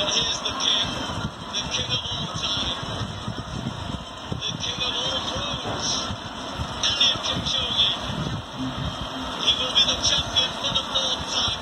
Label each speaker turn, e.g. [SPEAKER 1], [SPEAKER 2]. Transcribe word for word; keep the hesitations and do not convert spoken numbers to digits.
[SPEAKER 1] here's the king, the king of all time, the king of all thrones, Daniel Kipchoge. He will be the champion for the fourth time.